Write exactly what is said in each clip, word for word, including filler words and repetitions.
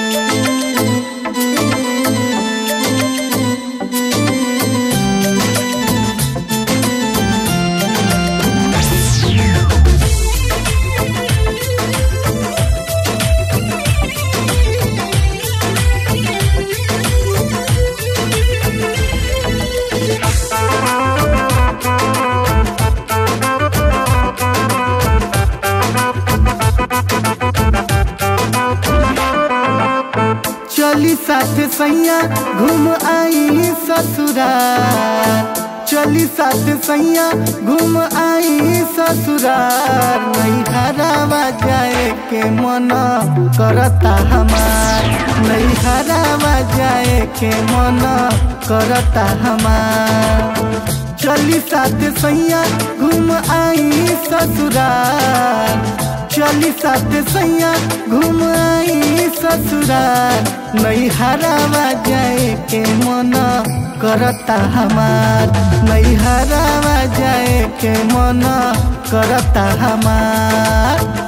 चली साथ सैया घूम आई ससुराल, चली साथ सैया घूम आई ससुराल। नहीं हरावा जाए के मन करता हमार, नहीं हरावा जाए के मन करता हमार। चली साथ सैया घूम आई ससुराल, चली साथ सैया घूम आई ससुराल। नहीं हरावा जाए के मन करता हमार, नहीं हरावा जाए के मन करता हमार।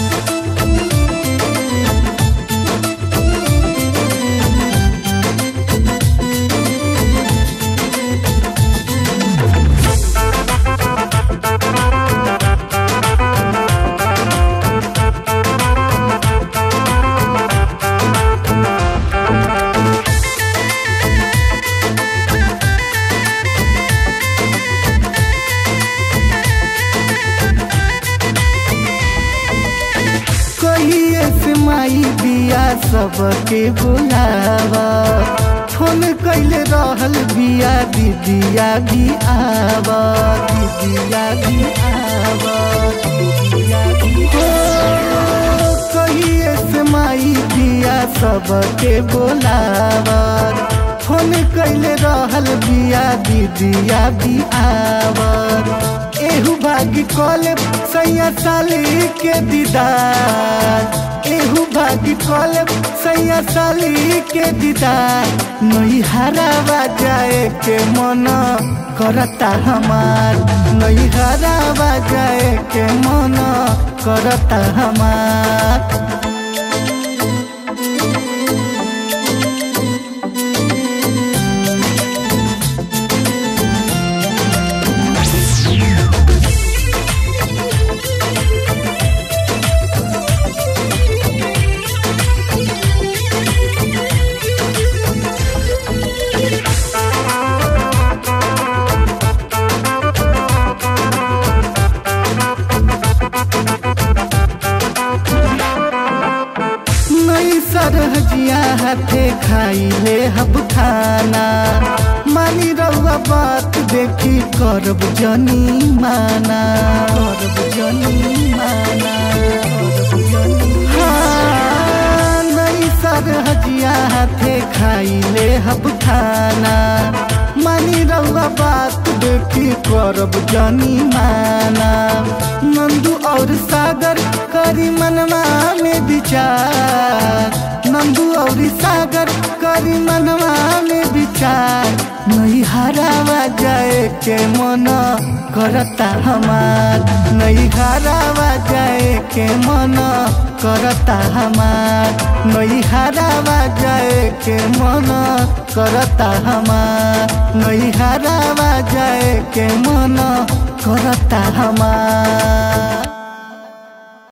माई बिया सबके बुलावा, फोन कैले रहल बिया दीदिया भी आवा, दीदिया भी आवा, दीदिया भी आवा। कहिए से माई बिया सबके बुलावा, फोन कैले रहल बिया दीदिया भी आवा। एहू भागी कॉले सैया साली के दीदार, एहू भागी कॉले सैया साली के दीदार। नहीं हरावा जाए के मन करता हमार, नहीं हरावा जाए के मन करता हमार। सरहजिया हाथे खाइले हब खाना, मानी रउआ बात देखी करब जनी माना, करब जनी माना, करब जनी। हाँ नहीं सरहजिया हाथे खाइले हब खाना, मानी रउआ बात देखी करब जनी माना। नंदू और सागर करी मनवा में विचार, नंदू और सागर करी मनवा में विचार। नहीं हरावा जाए के मन करता हमार, नहीं हरावा जाए के मन करता हमार, नहीं हरावा जाए के मन करता हमार, नहीं हरावा जाए के मन करता हमार।